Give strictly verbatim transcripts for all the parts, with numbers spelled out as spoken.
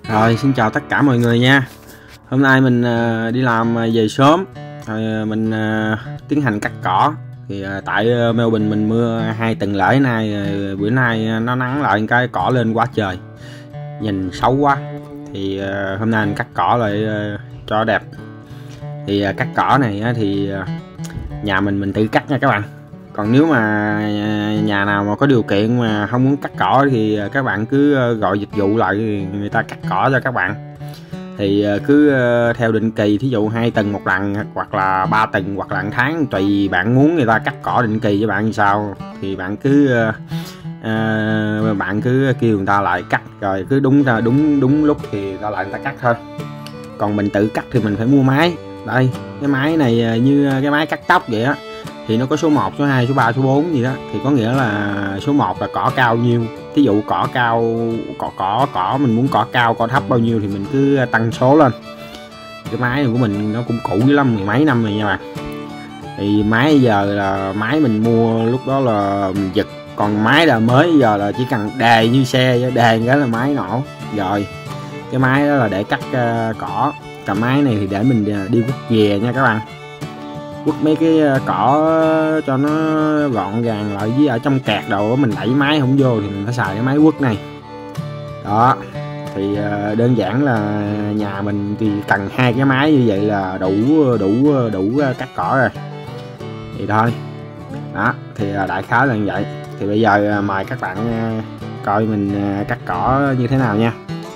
Rồi, xin chào tất cả mọi người nha. Hôm nay mình uh, đi làm về sớm, rồi mình uh, tiến hành cắt cỏ. Thì uh, tại uh, Melbourne mình mưa hai tuần lễ nay, uh, bữa nay uh, nó nắng lại cái cỏ lên quá trời, nhìn xấu quá. Thì uh, hôm nay mình cắt cỏ lại uh, cho đẹp. Thì uh, cắt cỏ này uh, thì uh, nhà mình mình tự cắt nha các bạn. Còn nếu mà nhà nào mà có điều kiện mà không muốn cắt cỏ thì các bạn cứ gọi dịch vụ lại, người ta cắt cỏ cho các bạn. Thì cứ theo định kỳ, thí dụ hai tuần một lần hoặc là ba tuần hoặc là một tháng, tùy bạn muốn người ta cắt cỏ định kỳ cho bạn như sao thì bạn cứ à, bạn cứ kêu người ta lại cắt, rồi cứ đúng đúng đúng lúc thì người ta lại người ta cắt thôi. Còn mình tự cắt thì mình phải mua máy. Đây, cái máy này như cái máy cắt tóc vậy á, thì nó có số một, số hai, số ba, số bốn gì đó. Thì có nghĩa là số một là cỏ cao nhiêu, thí dụ cỏ cao cỏ cỏ cỏ mình muốn cỏ cao cỏ thấp bao nhiêu thì mình cứ tăng số lên. Cái máy này của mình nó cũng cũ dữ lắm, mười mấy năm rồi nha bạn. Thì máy giờ là máy mình mua lúc đó là mình giật, còn máy là mới giờ là chỉ cần đề như xe, đề cái là máy nổ rồi. Cái máy đó là để cắt uh, cỏ. Còn máy này thì để mình đi quất về nha các bạn, quất mấy cái cỏ cho nó gọn gàng lại, với ở trong kẹt đầu mình đẩy máy không vô thì mình phải xài cái máy quất này đó. Thì đơn giản là nhà mình thì cần hai cái máy như vậy là đủ đủ đủ cắt cỏ rồi. Thì thôi đó, thì đại khái là như vậy. Thì bây giờ mời các bạn coi mình cắt cỏ như thế nào nha.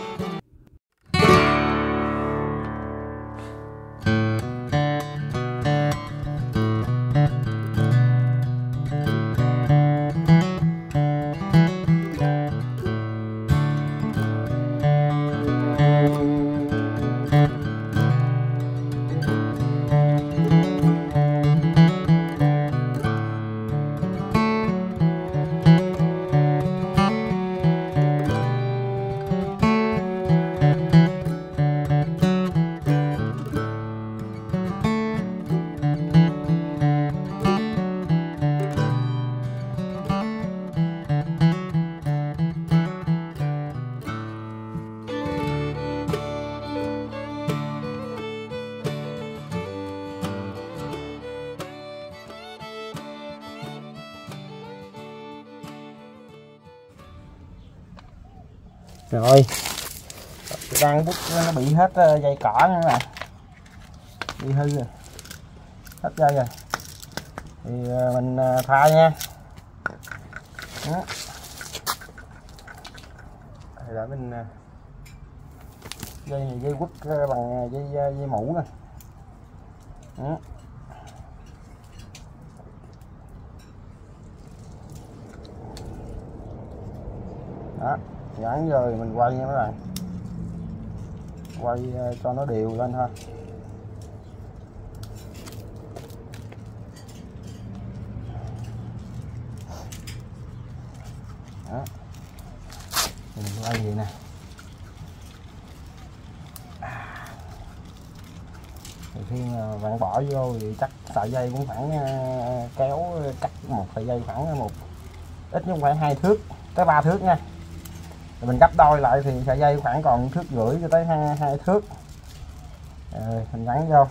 Rồi, đang bút nó bị hết dây cỏ nữa nè, bị hư rồi, hết dây rồi. Thì mình thay nha. Đó. Thì để mình dây này dây quất bằng dây dây mũ nè. Đó. Đó, gắn rồi mình quay nha các bạn, quay cho nó đều lên thôi. Đó, mình quay vậy nè. Thì khi mà bạn bỏ vô thì chắc sợi dây cũng khoảng kéo cắt một sợi dây khoảng một ít nhất phải hai thước tới ba thước nha. Rồi mình gấp đôi lại thì sợi dây khoảng còn thước rưỡi cho tới hai, hai thước. Rồi mình gắn vô,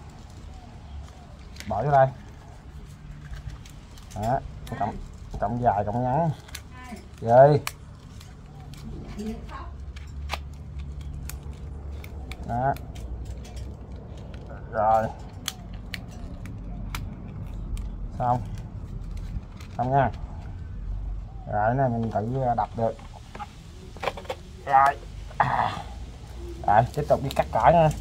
bỏ vô đây. Đó, cộng, cộng dài cộng ngắn rồi. Đó rồi, xong xong nha. Rồi này mình tự đập được rồi. Rồi tiếp tục đi cắt cỏ nha.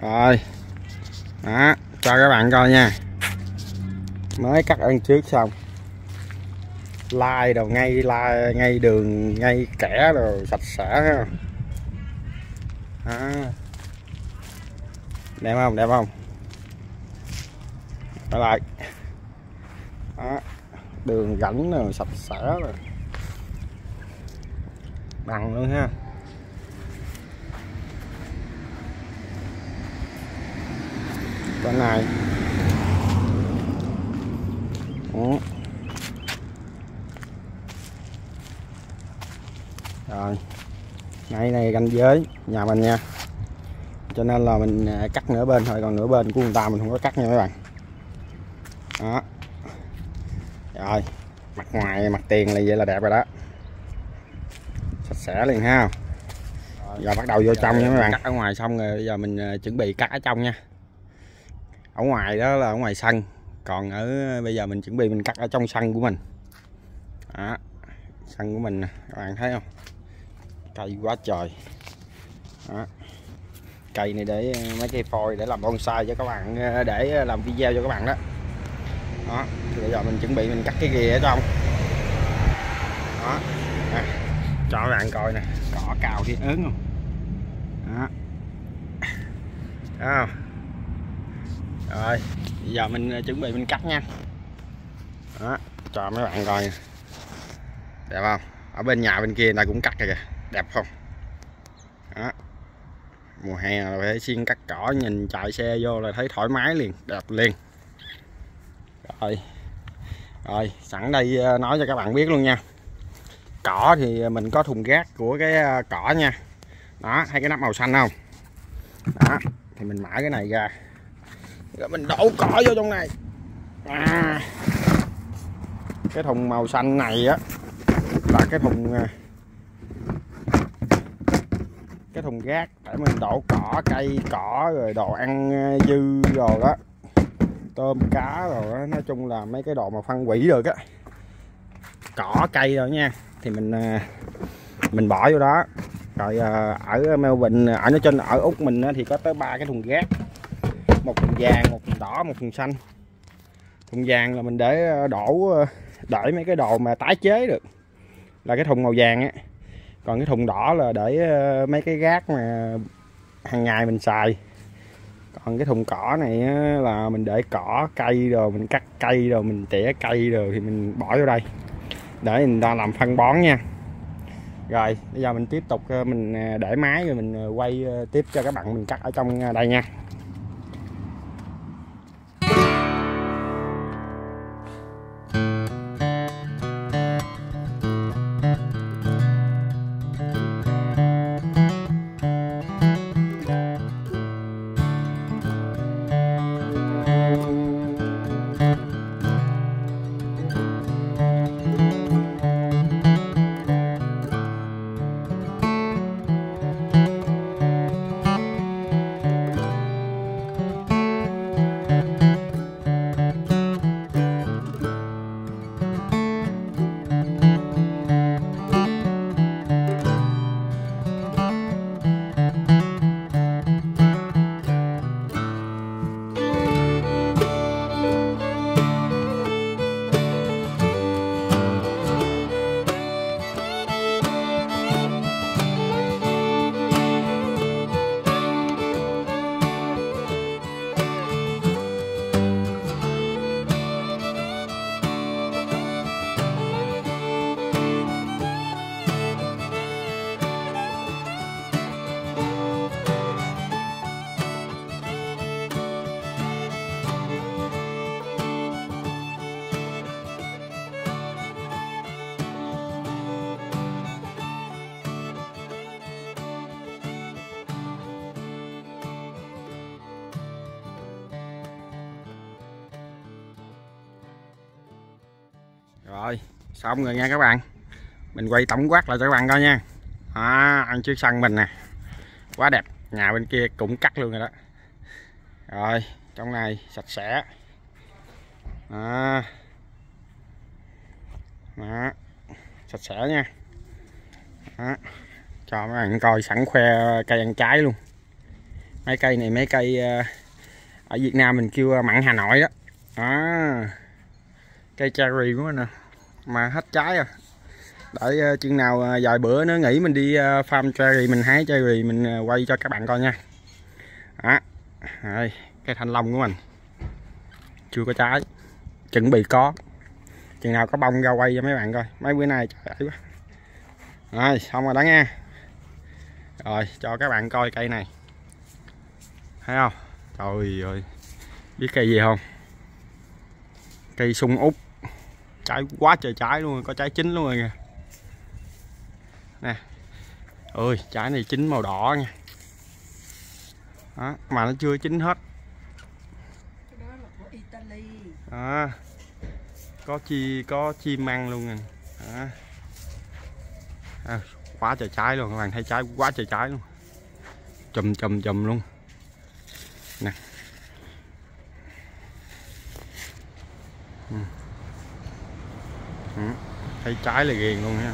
Rồi đó, cho các bạn coi nha, mới cắt ơn trước xong, lai đầu ngay lai ngay đường ngay kẻ rồi sạch sẽ ha. Đó. Đẹp không, đẹp không, trở lại đó, đường rãnh rồi sạch sẽ rồi, bằng luôn ha. Bên này đó. Rồi ngay này ranh giới nhà mình nha, cho nên là mình cắt nửa bên thôi, còn nửa bên của người ta mình không có cắt nha mấy bạn. Đó rồi, mặt ngoài mặt tiền là vậy là đẹp rồi đó, sạch sẽ liền ha. Giờ bắt đầu vô trong nha mấy bạn. Cắt ở ngoài xong rồi bây giờ mình chuẩn bị cắt ở trong nha. Ở ngoài đó là ở ngoài sân, còn ở bây giờ mình chuẩn bị mình cắt ở trong sân của mình. Đó, sân của mình nè, các bạn thấy không, cây quá trời. Đó, cây này để mấy cây phôi để làm bonsai cho các bạn, để làm video cho các bạn đó. Đó, thì bây giờ mình chuẩn bị mình cắt cái ghìa ở trong. Đó, à, cho các bạn coi nè, cỏ cào thì ớn không. Đó, đó. Rồi bây giờ mình chuẩn bị mình cắt nha. Đó, cho mấy bạn coi nè, đẹp không, ở bên nhà bên kia người ta cũng cắt kìa, đẹp không. Đó, mùa hè là phải xiên cắt cỏ, nhìn chạy xe vô là thấy thoải mái liền, đẹp liền. Rồi, rồi sẵn đây nói cho các bạn biết luôn nha, cỏ thì mình có thùng rác của cái cỏ nha. Đó, hay cái nắp màu xanh không. Đó, thì mình mở cái này ra rồi mình đổ cỏ vô trong này. À, cái thùng màu xanh này á là cái thùng cái thùng rác để mình đổ cỏ, cây cỏ rồi đồ ăn dư rồi đó, tôm cá rồi đó. Nói chung là mấy cái đồ mà phân hủy được á, cỏ cây rồi nha, thì mình mình bỏ vô đó. Rồi ở Melbourne, ở nói trên ở Úc mình thì có tới ba cái thùng rác, một thùng vàng, một thùng đỏ, một thùng xanh. Thùng vàng là mình để đổ để mấy cái đồ mà tái chế được, là cái thùng màu vàng á. Còn cái thùng đỏ là để mấy cái rác mà hàng ngày mình xài. Còn cái thùng cỏ này là mình để cỏ cây rồi mình cắt cây rồi mình tỉa cây rồi thì mình bỏ vô đây để người ta làm phân bón nha. Rồi bây giờ mình tiếp tục mình để máy rồi mình quay tiếp cho các bạn mình cắt ở trong đây nha. Rồi xong rồi nha các bạn, mình quay tổng quát lại cho các bạn coi nha. À, ăn trước sân mình nè, quá đẹp. Nhà bên kia cũng cắt luôn rồi đó. Rồi trong này sạch sẽ. À, đó, sạch sẽ nha. Đó, cho các bạn coi sẵn khoe cây ăn trái luôn. Mấy cây này mấy cây ở Việt Nam mình kêu mặn Hà Nội đó. À, cây cherry của mình nè, mà hết trái rồi. Đợi chừng nào vài bữa nữa nghỉ mình đi farm cherry, mình hái cherry mình quay cho các bạn coi nha. Đó. Đây, cây thanh long của mình chưa có trái, chuẩn bị có, chừng nào có bông ra quay cho mấy bạn coi. Mấy bữa nay trời quá. Rồi xong rồi đó nha. Rồi cho các bạn coi cây này, thấy không? Trời ơi, biết cây gì không? Cây sung út, trái quá trời trái luôn, có trái chín luôn rồi kìa nè. Ơi trái này chín màu đỏ nha. Đó, mà nó chưa chín hết. Cái đó là của Italy. À, có chi có chim ăn luôn nè. À. À, quá trời trái luôn các bạn, thấy trái quá trời trái luôn, chùm chùm chùm luôn nè. Ừ. Ừ. Thấy trái là ghiền luôn nha,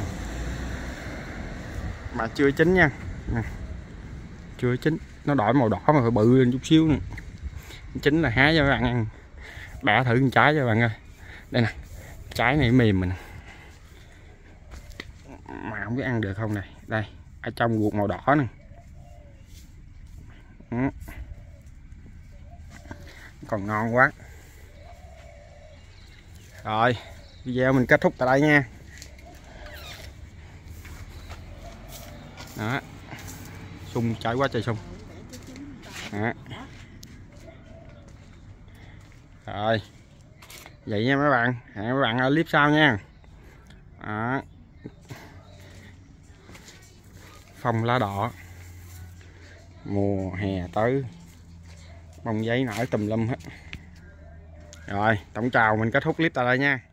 mà chưa chín nha nè. Chưa chín, nó đổi màu đỏ mà phải bự lên chút xíu nữa. Chín là hái cho các bạn ăn, bẻ thử một trái cho các bạn ơi. Đây nè, trái này mềm mình mà không biết ăn được không này. Đây, ở trong ruột màu đỏ nè. Ừ. Còn ngon quá. Rồi, video mình kết thúc tại đây nha. Đó, sung trái quá trời sung. Đó. Rồi, vậy nha mấy bạn, hẹn mấy bạn ở clip sau nha. Đó. Phong lá đỏ, mùa hè tới, bông giấy nở tùm lum hết. Rồi, tổng chào, mình kết thúc clip tại đây nha.